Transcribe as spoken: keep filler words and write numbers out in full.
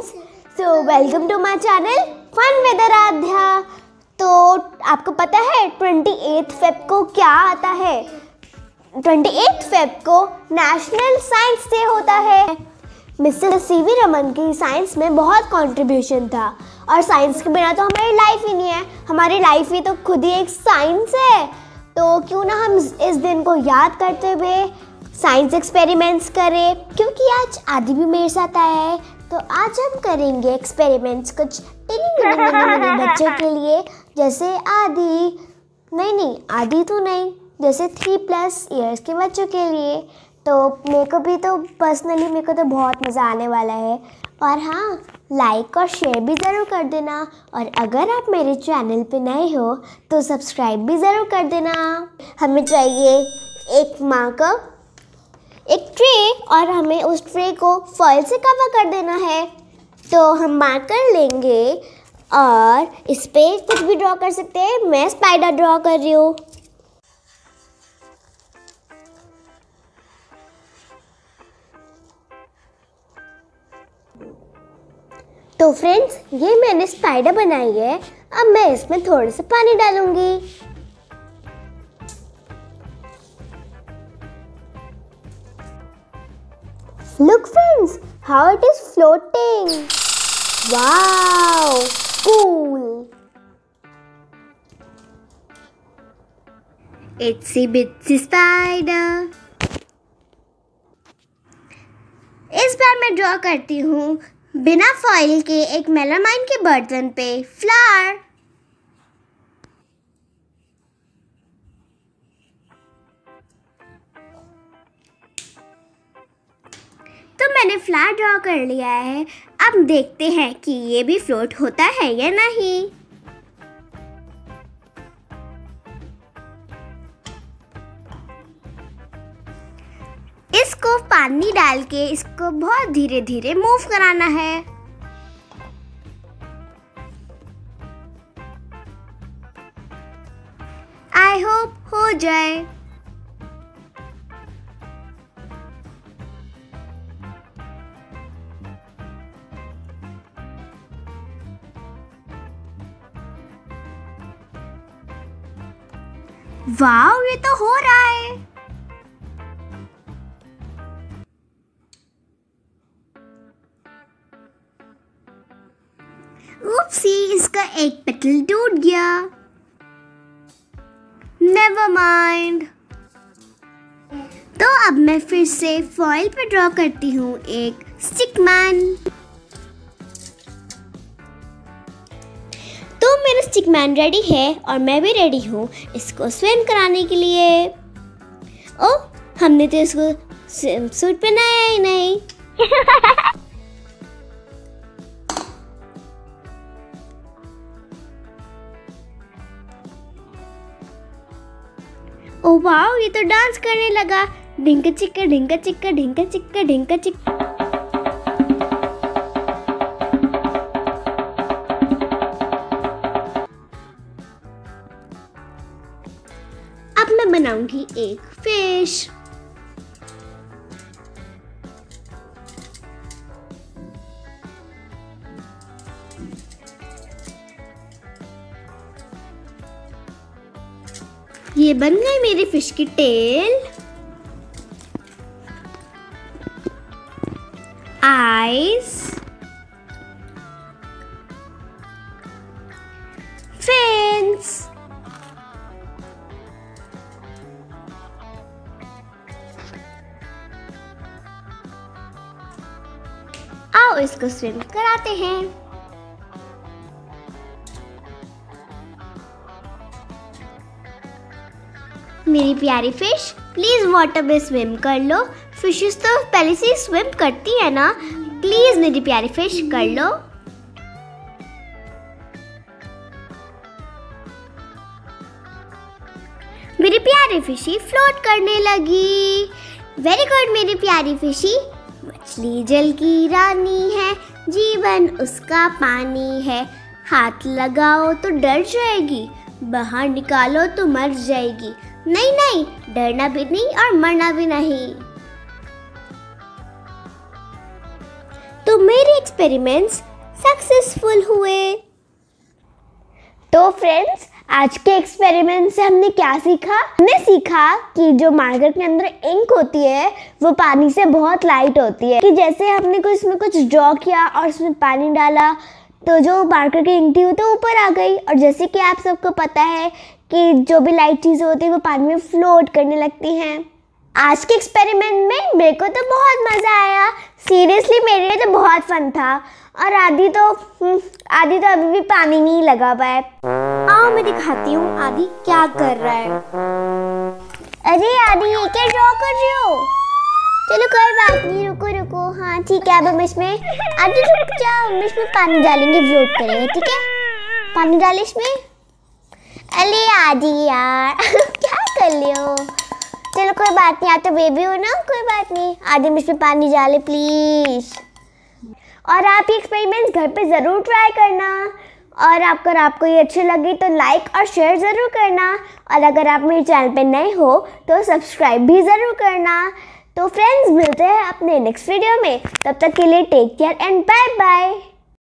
Friends, so welcome to my channel fun with Aradhya. तो आपको पता है अट्ठाईस फेब को क्या आता है? अट्ठाईस फेब को नेशनल साइंस डे होता है। मिस्टर सी वी रमन की साइंस में बहुत कंट्रीब्यूशन था और साइंस के बिना तो हमारी लाइफ ही नहीं है। हमारी लाइफ ही तो खुद ही एक साइंस है। तो क्यों ना हम इस दिन को याद करते हुए साइंस एक्सपेरिमेंट्स करें, क्योंकि आज आदि भी मेरे साथ आया है। तो आज हम करेंगे एक्सपेरिमेंट्स कुछ टिनी बच्चों के लिए, जैसे आदि नहीं नहीं आदि तो नहीं जैसे थ्री प्लस ईयर्स के बच्चों के लिए। तो मेरे को भी तो पर्सनली मेरे को तो बहुत मज़ा आने वाला है। और हाँ, लाइक और शेयर भी ज़रूर कर देना, और अगर आप मेरे चैनल पे नए हो तो सब्सक्राइब भी ज़रूर कर देना। हमें चाहिए एक मार्कर, एक ट्रे, और हमें उस ट्रे को फॉइल से कवर कर देना है। तो हम मार्कर लेंगे और इस पे कुछ भी ड्रॉ कर सकते हैं। मैं स्पाइडर ड्रॉ कर रही हूँ। तो फ्रेंड्स, ये मैंने स्पाइडर बनाई है। अब मैं इसमें थोड़ा सा पानी डालूंगी। Look friends, how it is floating. Wow, cool. Itsy bitsy spider. इस बार मैं ड्रॉ करती हूँ बिना फॉइल के एक मेलामाइन के बर्तन पे फ्लावर। तो मैंने फ्लावर ड्रॉ कर लिया है। अब देखते हैं कि ये भी फ्लोट होता है या नहीं। इसको पानी डाल के इसको बहुत धीरे धीरे मूव कराना है। आई होप हो जाए। वाव, ये तो हो रहा है। उपसी, इसका एक पेटल टूट गया। Never mind. तो अब मैं फिर से फॉइल पे ड्रॉ करती हूँ एक स्टिकमैन। तो मेरा स्टिकमैन रेडी है और मैं भी रेडी हूँ इसको स्विम कराने के लिए। ओ, हमने तो इसको सूट पहनाया ही नहीं। ओ वाओ, ये तो डांस करने लगा। ढिंका चिक्का ढिंका चिक्का ढिंका चिक्का ढिंका चिक्का। अब मैं बनाऊंगी एक फिश। ये बन गई मेरी फिश की टेल, आईज, फिन्स, आओ इसको स्विम कराते हैं। मेरी प्यारी फिश, प्लीज वाटर में स्विम कर लो। फिशेस तो पहले से स्विम करती है ना। प्लीज मेरी प्यारी फिश कर लो। मेरी प्यारी फिशी फ्लोट करने लगी। वेरी गुड मेरी प्यारी फिशी। मछली जल की रानी है, जीवन उसका पानी है। हाथ लगाओ तो डर जाएगी, बाहर निकालो तो मर जाएगी। नहीं नहीं, डरना भी नहीं और मरना भी नहीं। तो मेरी एक्सपेरिमेंट्स सक्सेसफुल हुए। तो फ्रेंड्स, आज के एक्सपेरिमेंट से हमने क्या सीखा? हमने सीखा कि जो मार्कर के अंदर इंक होती है वो पानी से बहुत लाइट होती है। कि जैसे हमने कुछ इसमें कुछ ड्रॉ किया और उसमें पानी डाला तो जो मार्कर की इंक थी वो तो ऊपर आ गई। और जैसे कि आप सबको पता है कि जो भी लाइट चीज़ें होती है वो पानी में फ्लोट करने लगती हैं। आज के एक्सपेरिमेंट में मेरे को तो बहुत मज़ा आया। सीरियसली मेरे लिए तो बहुत फन था। और आदि तो आदि तो अभी भी पानी में ही लगा हुआ है। आओ मैं दिखाती हूँ आदि क्या कर रहा है। अरे आदि ये क्या ड्रॉ कर रही हो? चलो कोई बात नहीं, रुको रुको। हाँ ठीक है, अब हम इसमें आदि रुक जाओ, हम इसमें पानी डालेंगे, फ्लोट करेंगे। ठीक है, पानी डाले इसमें। अरे आदि यार क्या कर रहे हो? चलो कोई बात नहीं, आप तो बेबी हो ना, कोई बात नहीं। आदि में इसमें पानी डाले प्लीज। और आप ये एक्सपेरिमेंट घर पे ज़रूर ट्राई करना। और अगर आपको ये अच्छे लगे तो लाइक और शेयर ज़रूर करना। और अगर आप मेरे चैनल पे नए हो तो सब्सक्राइब भी ज़रूर करना। तो फ्रेंड्स, मिलते हैं अपने नेक्स्ट वीडियो में। तब तक के लिए take care and bye bye.